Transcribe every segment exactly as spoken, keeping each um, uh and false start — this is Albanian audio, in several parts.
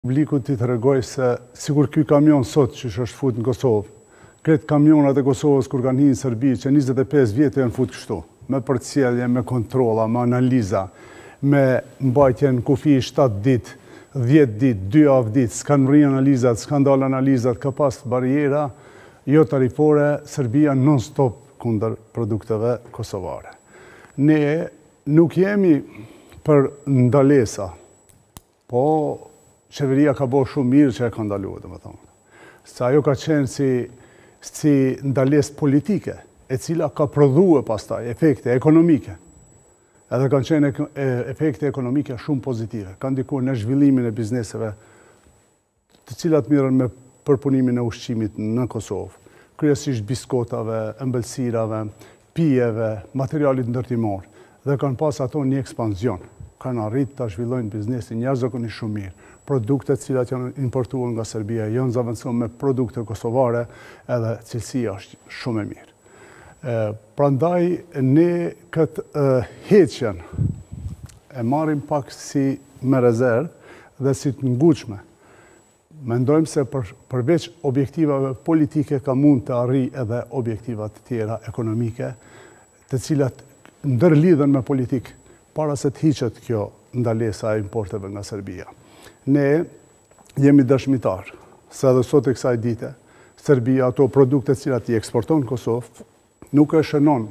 Publiku ti të regoj se sikur ky kamion sot që është fut në Kosovë, kretë kamionat e Kosovës kur kanë hinë në Serbi, që njëzet e pesë vjetë janë fut kështu, me përcjellje, me kontrola, me analiza, me mbajtje në kufi shtatë ditë, dhjetë ditë, dy javë ditë, s'kanë mri analizat, s'kanë dalë analizat, ka pas bariera, jo tarifore, Serbia non-stop kundër produkteve kosovare. Ne nuk jemi për ndalesa, po qeveria ka bo shumë mirë që e ka ndalu, dhe më thonë. Se ajo ka qenë si, si ndales politike, e cila ka prodhue pastaj efekte ekonomike. Edhe kanë qenë efekte ekonomike shumë pozitive. Kanë ndikur në zhvillimin e bizneseve, të cilat mirën me përpunimin e ushqimit në Kosovë. Kryesisht biskotave, ëmbëlsirave, pijeve, materialit ndërtimor. Dhe kanë pas ato një ekspanzion. Kanë arrit të zhvillojnë biznesin jashtëzakonisht shumë mirë. Produktet cilat janë importuar nga Serbia janë zavendësuar me produkte kosovare edhe cilësia është shumë e mirë. Prandaj ne këtë heqjen e marrim pak si me rezervë dhe si të ngushme. Mendojmë se përveç objektivave politike ka mund të arri edhe objektivat tjera ekonomike, të cilat ndërlidhen me politikë para se të hiqet kjo ndalesa e importeve nga Serbia. Ne jemi dëshmitar, se edhe sot e kësaj dite, Serbia ato produkte cilat i eksporton Kosovë, nuk e shënon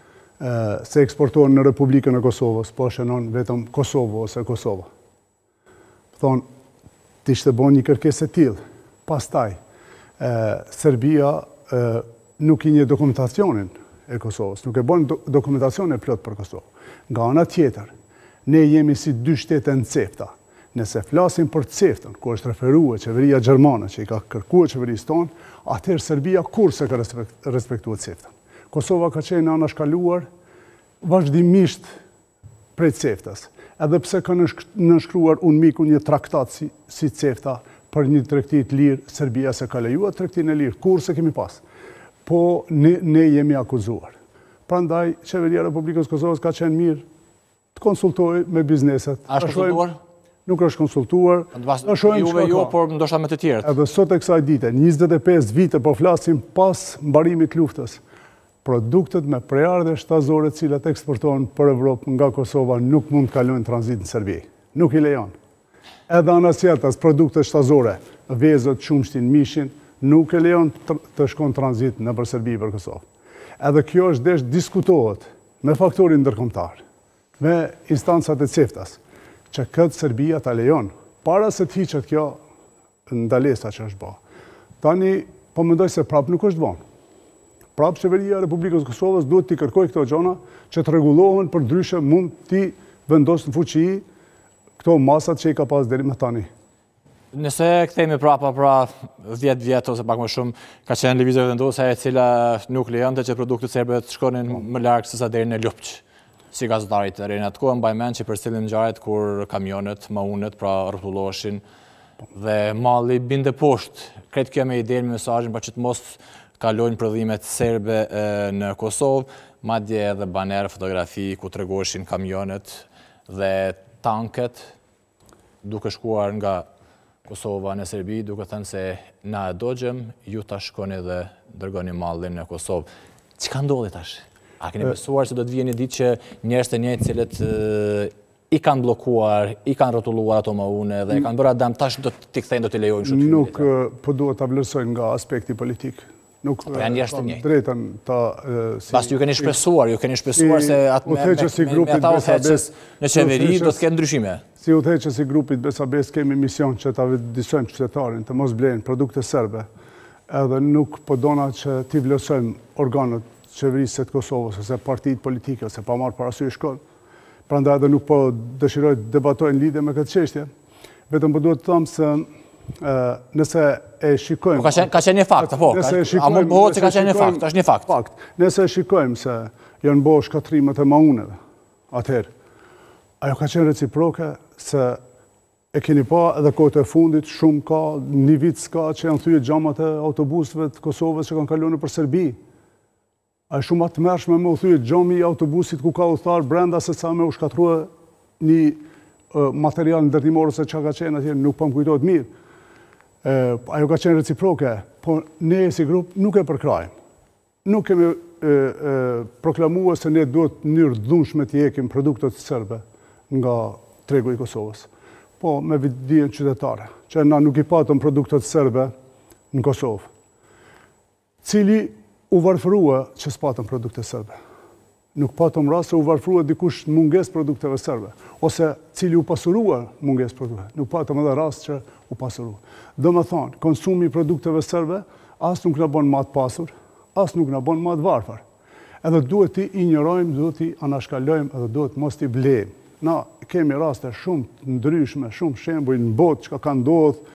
se eksportohen në Republikën e Kosovës, po e shënon vetëm Kosovo ose Kosova. Thonë, të ishte bon një kërkesë e tillë. Pastaj, Serbia nuk i një dokumentacionin e Kosovës, nuk e bon dokumentacion e plot për Kosovë. Nga ana tjetër, ne jemi si dy shtete në cefta. Nëse flasim për ceftën, ku është referuar qeveria gjermane që i ka kërkuar qeverisë tonë, atëherë Serbia kur se ka respektuar ceftën. Kosova ka qenë anashkaluar vazhdimisht prej ceftës, edhe pse ka nënshkruar unë miku një traktat si, si cefta për një tregti të lirë, Serbia se ka lejuar tregtinë e lirë, kur se kemi pas. Po ne, ne jemi akuzuar. Prandaj, qeveria e Republikës Kosovës ka qenë mirë të konsultojë me bizneset. A është konsultuar? Nuk është konsultuar. Juve jo, por ndoshta me të tjerët. Edhe sot e kësaj dite, njëzet e pesë vite po flasim pas mbarimit luftës. Produktet me prejardhje shtazore cilat eksportohen për Evropë nga Kosova nuk mund të kalojnë tranzit në Serbi. Nuk i lejon. Edhe anas tjetër, produktet shtazore, vezët, qumshtin, mishin, nuk e lejon të shkon tranzit në për Serbi për Kosovë. Edhe kjo është desh diskutohet me faktorin ndërkombëtar, me instancat e ceftas, që këtë Serbia ta lejon, para se të hiqet kjo ndalesa që është bë. Tani, po mendoj se prapë nuk është bën. Prapë qeveria e Republikës Kosovës duhet t'i kërkoj këto gjona që të rregullohen, për ndryshe mund t'i vendosë në fuqi këto masat që i ka pas deri më tani. Nëse kthehemi prapa pra dhjetë vjet ose pak më shumë, ka qenë lëvizje vendose e cila nuk lejonte që produktet serbe të shkonin më larg se sa deri në Lupç. Si gazetarit e rejnë atë kohë, mbaj mend që përcjellin ngjarjet kur kamionet, maunet, pra rrotulloheshin dhe malli binte poshtë. Kretë kjo me idenë me mesazhin pa që të mos kalojnë prodhimet serbe në Kosovë, madje edhe baner, fotografi ku tregoheshin kamionet dhe tanket duke shkuar nga Kosova në Serbi, duke thënë se na e dogjem, ju ta shkoni dhe dërgoni mallin në Kosovë. Çka ndodhi tash? A keni besuar se do të vijë një ditë që njerëz të njëjtë cilët i kanë bllokuar, i kanë rrotulluar ato maune dhe i kanë bërë dëm tash do t'i kthejnë, do t'i lejojnë shumë? Nuk po duhet ta vlerësojnë nga aspekti politik. Nuk po janë njerëz të njëjtë. Drejtën ta si Pas ju keni shpresuar, ju keni shpresuar se atë me me ata udhëheqës në qeveri do të ketë ndryshime. Si udhëheqës i grupit Besabes kemi mision që ta vëdësojmë qytetarin të mos blejnë produkte serbe. Edhe nuk po dona që t'i vlerësojmë organet qeverisë të Kosovës, ose partitë politike, ose pa marrë parasysh shkollë. Prandaj edhe nuk po dëshiroj të debatojnë lidhje me këtë çështje. Vetëm po duhet të them se nëse e shikojmë... Ka qenë një fakt, po? A mund bëhet se ka qenë një fakt? Është një fakt. Nëse e shikojmë se janë bërë shkatrimet e mauneve, atëherë, ajo ka qenë reciproke se e keni pa edhe kohët e fundit, shumë ka, një vit s'ka që janë thyje xhamat e autobusëve të Kosovës që kanë kaluar nëpër Serbi. A e shumë atë mërshme me u thyje xhami i autobusit ku ka udhëtar brenda se sa me u shkatrua një material ndërtimor ose që ka qenë atje, nuk po më kujtojt mirë. Ajo ka qenë reciproke, po ne si grup nuk e përkrajmë. Nuk kemi proklamua se ne duhet njërë dhunshme të jekim produktet sërbe nga tregu i Kosovës. Po me vidijen qytetare, që na nuk i patëm produktet sërbe në Kosovë. Cili u varfërua që s'patëm produktet sërbe. Nuk patëm rast se u varfërua dikush në munges produkteve sërbe. Ose cili u pasurua munges produkteve. Nuk patëm edhe rast që u pasurua. Dhe me thonë, konsumi i produkteve sërbe, as nuk në bon matë pasur, as nuk në bon matë varfër. Edhe duhet ti injorojmë, duhet ti anashkalojmë, edhe duhet mos ti blejmë. Na kemi raste shumë të ndryshme, shumë shembuj në botë që ka ndodhë